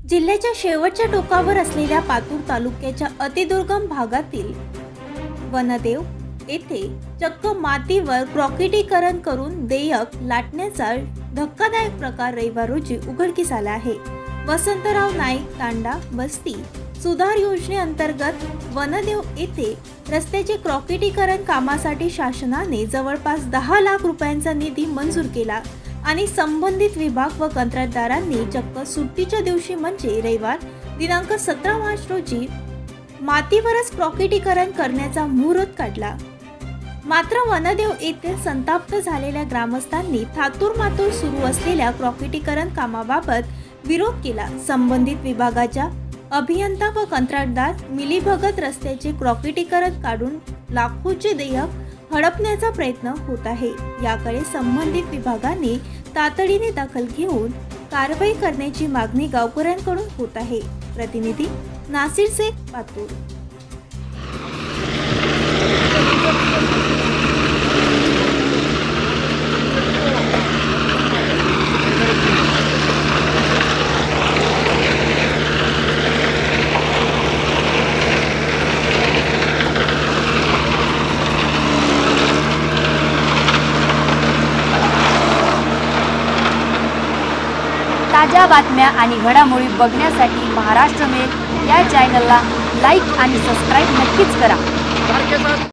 जिल्ह्याच्या शेवटच्या टोकावर असलेल्या पातूर तालुक्याच्या अतिदुर्गम भागातील वनदेव येथे चक्क मातीवर कॉन्क्रिटीकरण करून देयक लाटण्याचा धक्कादायक प्रकार रविवार रोजी उघडकीस आला आहे। वसंतराव नाईक तांडा बस्ती सुधार योजनेअंतर्गत वनदेव येथे रस्त्याचे कॉन्क्रिटीकरण कामासाठी शासनाने जवळपास 10 लाख रुपयांचा निधी मंजूर केला आणि संबंधित विभाग व कंत्राटदारांनी चक्क सुट्टीच्या दिवशी म्हणजे रविवार दिनांक 17 मार्च रोजी मातीवरच कॉन्क्रिटीकरण करण्याचा मुहूर्त काढला। मात्र वनदेव येथे संताप्त झालेल्या ग्रामस्थांनी थातूर मातूर सुरू असलेल्या कॉन्क्रिटीकरण कामाबाबत विरोध केला। संबंधित विभागाच्या अभियंता व कंत्राटदार मिलीभगत रस्त्याचे कॉन्क्रिटीकरण काढून लाखोचे देयक हडपण्याचा प्रयत्न होत आहे। याकडे संबंधित विभागाने तातडीने दखल घेऊन कारवाई करण्याची मागणी गावकऱ्यांकडून होत आहे। प्रतिनिधी नासिर शेख, पातूर। ताज्या बातम्या आणि घडामोडी बघण्यासाठी महाराष्ट्र मेल या चॅनलला लाईक आणि सबस्क्राईब नक्कीच करा।